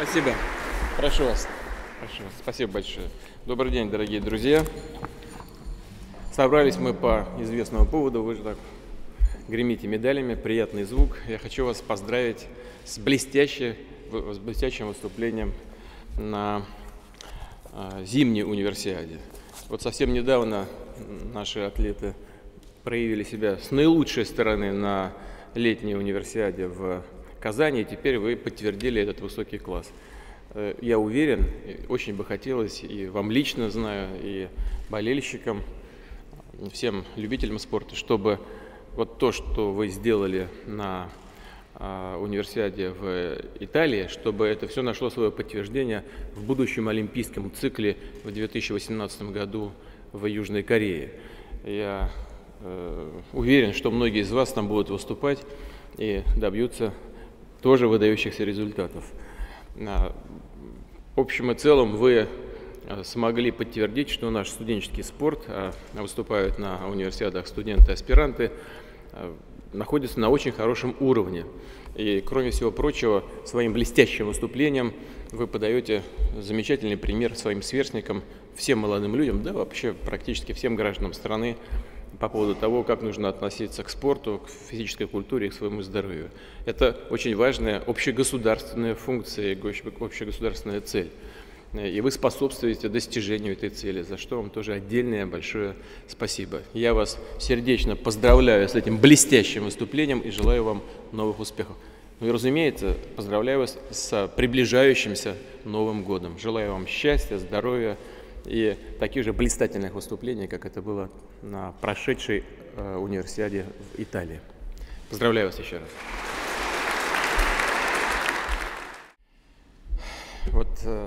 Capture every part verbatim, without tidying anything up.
Спасибо. Прошу вас. Прошу вас. Спасибо большое. Добрый день, дорогие друзья. Собрались мы по известному поводу. Вы же так гремите медалями. Приятный звук. Я хочу вас поздравить с, блестящей, с блестящим выступлением на э, зимней универсиаде. Вот совсем недавно наши атлеты проявили себя с наилучшей стороны на летней универсиаде в Казани, и теперь вы подтвердили этот высокий класс. Я уверен, очень бы хотелось, и вам лично знаю, и болельщикам, всем любителям спорта, чтобы вот то, что вы сделали на а, универсиаде в Италии, чтобы это все нашло свое подтверждение в будущем олимпийском цикле в две тысячи восемнадцатом году в Южной Корее. Я э, уверен, что многие из вас там будут выступать и добьются тоже выдающихся результатов. В общем и целом вы смогли подтвердить, что наш студенческий спорт, а выступают на универсиадах студенты-аспиранты, находится на очень хорошем уровне. И, кроме всего прочего, своим блестящим выступлением вы подаете замечательный пример своим сверстникам, всем молодым людям, да вообще практически всем гражданам страны, по поводу того, как нужно относиться к спорту, к физической культуре и к своему здоровью. Это очень важная общегосударственная функция, общегосударственная цель. И вы способствуете достижению этой цели, за что вам тоже отдельное большое спасибо. Я вас сердечно поздравляю с этим блестящим выступлением и желаю вам новых успехов. Ну и, разумеется, поздравляю вас с приближающимся Новым годом. Желаю вам счастья, здоровья и таких же блистательных выступлений, как это было на прошедшей э, универсиаде в Италии. Поздравляю вас еще раз. Вот э,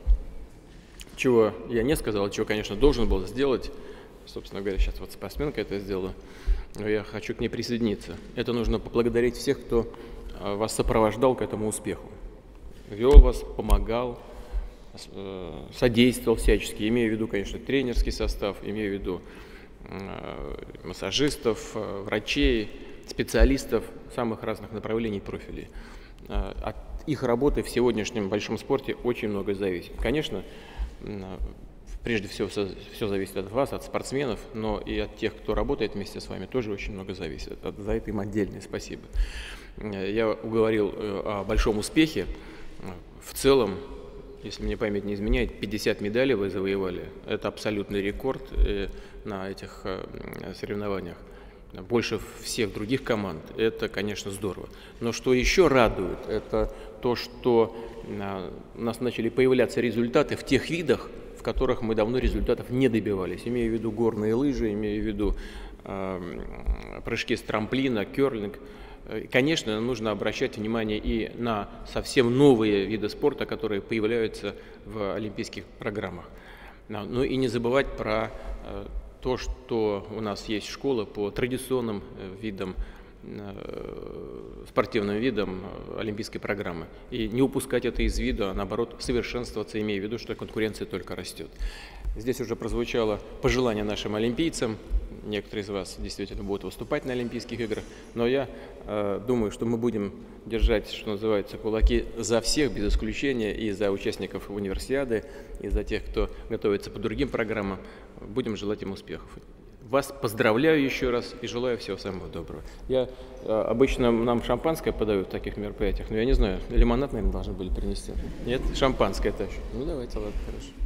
чего я не сказал, чего, конечно, должен был сделать, собственно говоря, сейчас вот спортсменка это сделала, но я хочу к ней присоединиться. Это нужно поблагодарить всех, кто э, вас сопровождал к этому успеху, вел вас, помогал, содействовал всячески, имею в виду, конечно, тренерский состав, имею в виду э, массажистов, э, врачей, специалистов самых разных направлений и профилей. Э, от их работы в сегодняшнем большом спорте очень много зависит. Конечно, э, прежде всего все, все зависит от вас, от спортсменов, но и от тех, кто работает вместе с вами, тоже очень много зависит. За это им отдельное спасибо. Я уговорил о большом успехе. В целом, если мне память не изменяет, пятьдесят медалей вы завоевали. Это абсолютный рекорд на этих соревнованиях. Больше всех других команд. Это, конечно, здорово. Но что еще радует, это то, что у нас начали появляться результаты в тех видах, в которых мы давно результатов не добивались. Имею в виду горные лыжи, имею в виду э, прыжки с трамплина, керлинг. Конечно, нужно обращать внимание и на совсем новые виды спорта, которые появляются в олимпийских программах. Ну и не забывать про то, что у нас есть школы по традиционным видам, спортивным видам олимпийской программы. И не упускать это из виду, а наоборот совершенствоваться, имея в виду, что конкуренция только растет. Здесь уже прозвучало пожелание нашим олимпийцам. Некоторые из вас действительно будут выступать на Олимпийских играх, но я э, думаю, что мы будем держать, что называется, кулаки за всех, без исключения, и за участников универсиады, и за тех, кто готовится по другим программам. Будем желать им успехов. Вас поздравляю еще раз и желаю всего самого доброго. Я э, обычно нам шампанское подают в таких мероприятиях, но я не знаю, лимонад, наверное, должны были принести. Нет, шампанское это еще. Ну давайте, ладно, хорошо.